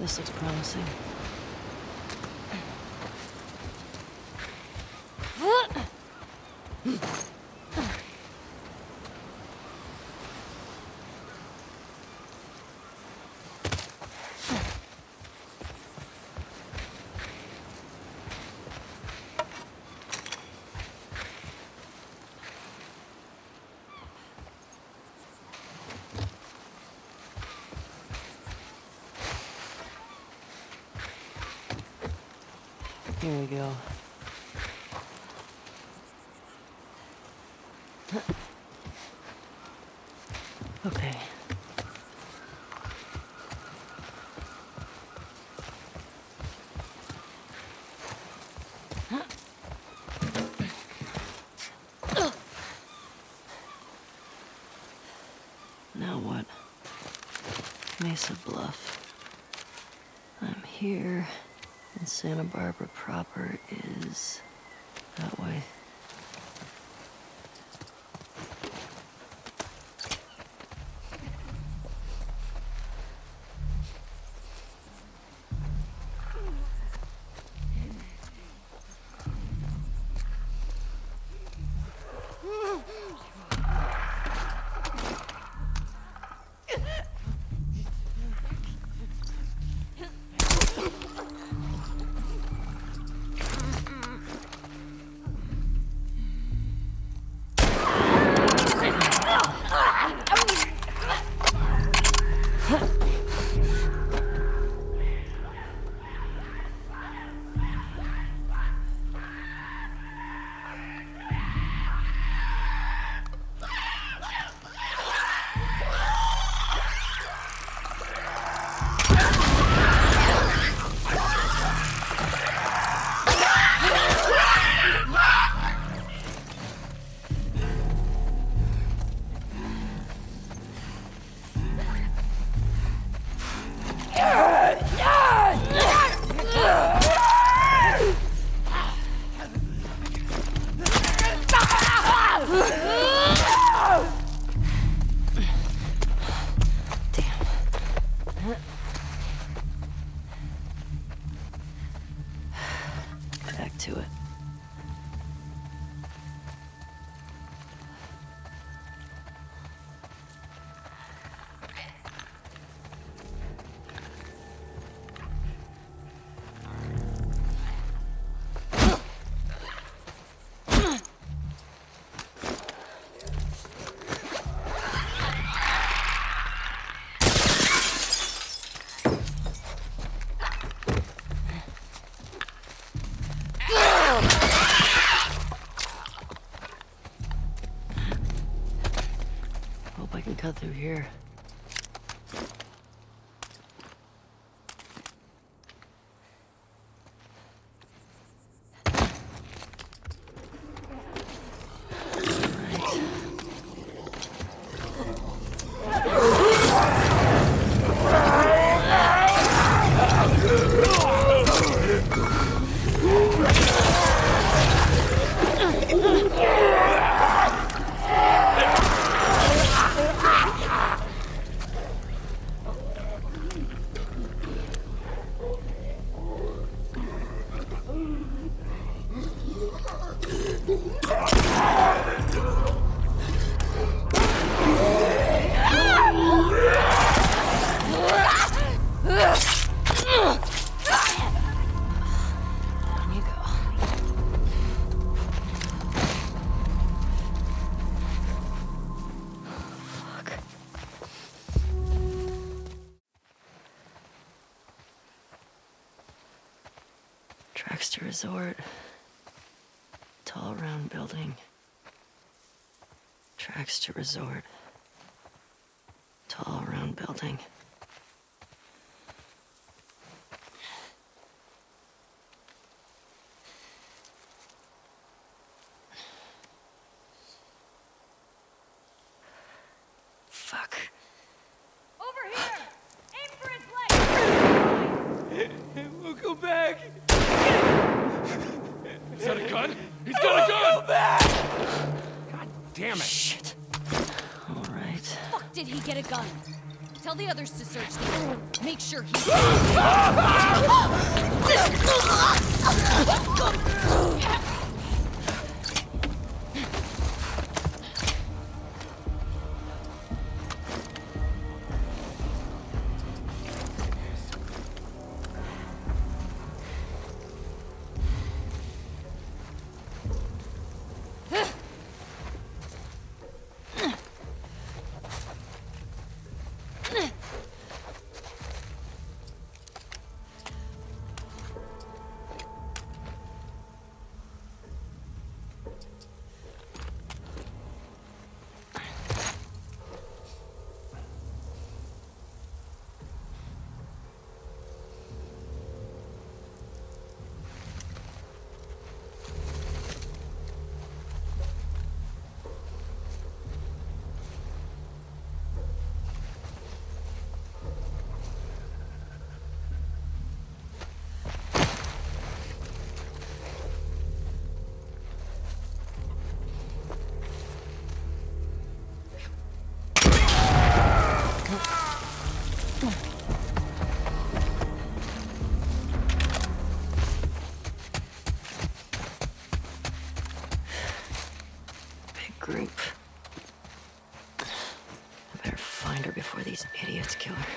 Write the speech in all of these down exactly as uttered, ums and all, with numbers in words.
This looks promising. Here we go. Okay. Now what? Mesa Bluff. I'm here, and Santa Barbara proper is that way. Back to it. Hope I can cut through here. Traxter Resort. Tall round building. Traxter Resort. Tall round building. Fuck. Over here! Aim for his leg! We'll go back. Is that a gun? He's got a gun! Go back! God damn it. Shit. All right. Fuck, did he get a gun? Tell the others to search these. Make sure he's... Group. I better find her before these idiots kill her.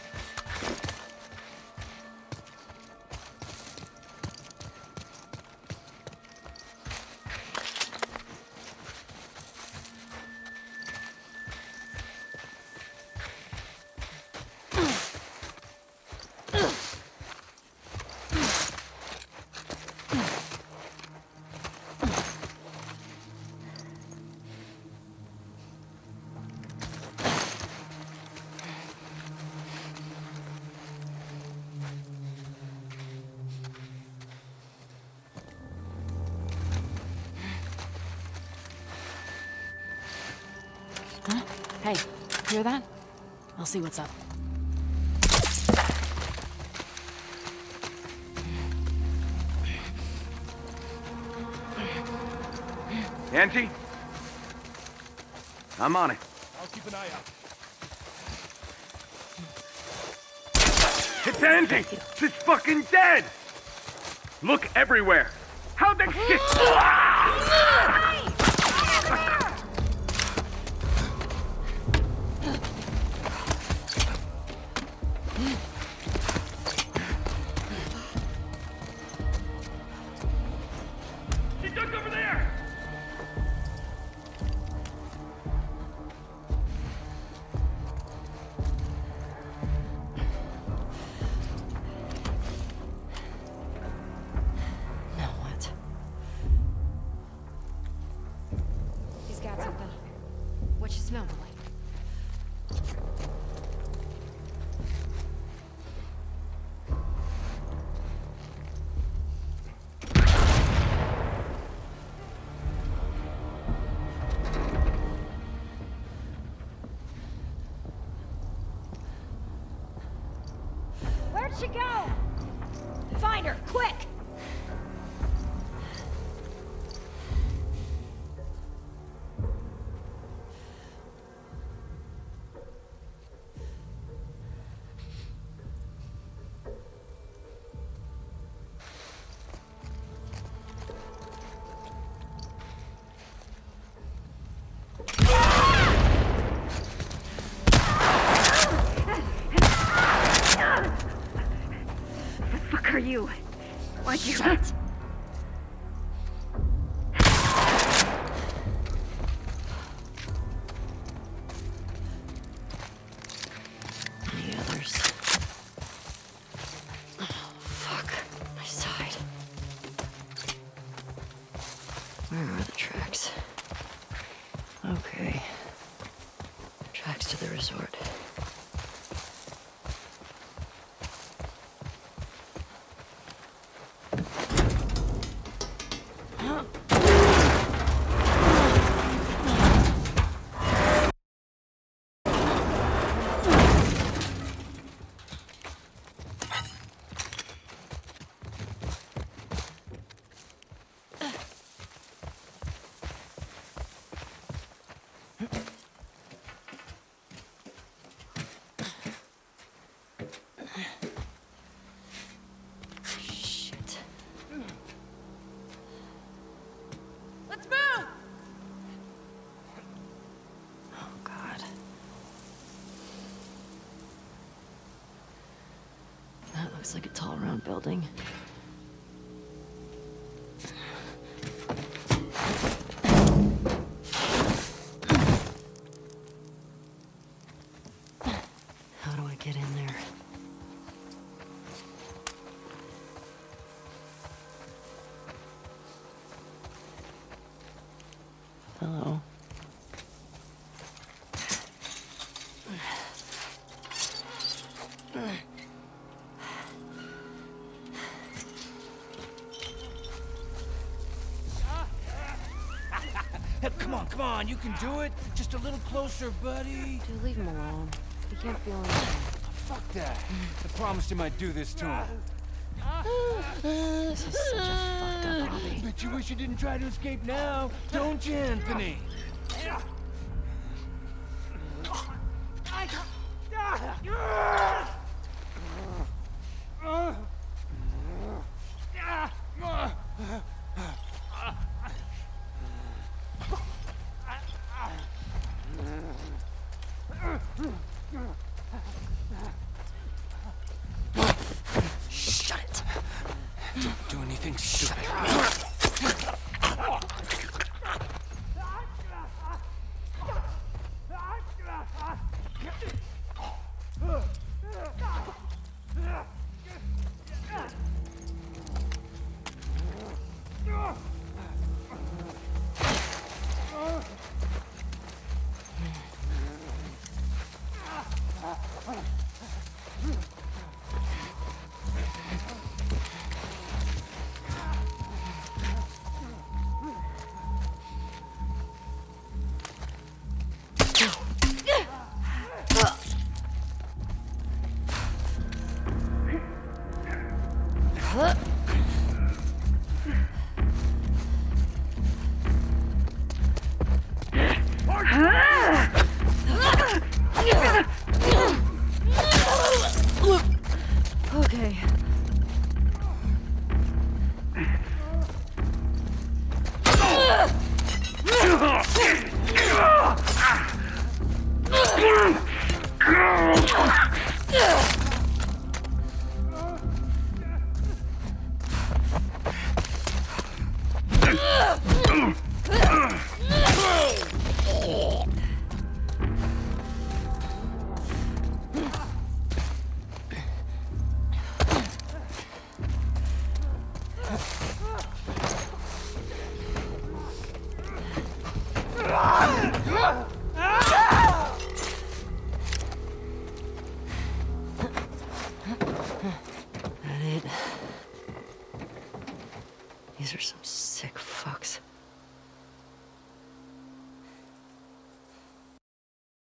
Huh? Hey, hear that? I'll see what's up. Angie? I'm on it. I'll keep an eye out. It's Angie! She's fucking dead! Look everywhere! How the shit... She ducked over there! Now what? He's got something. What you smell like? Where'd she go? Find her, quick! Fuck are you? Why'd you... Shit! Any others? Oh, fuck. My side. Where are the tracks? Okay. Tracks to the resort. Looks like a tall, round building. How do I get in there? Hello. Hey, come on, come on, you can do it. Just a little closer, buddy. Dude, leave him alone. He can't feel anything. Fuck that. I promised him I'd do this to him. This is such a fucked up hobby. Bet you wish you didn't try to escape now, don't you, Anthony? Shut it. Don't do anything stupid. Okay. That it? These are some sick fucks.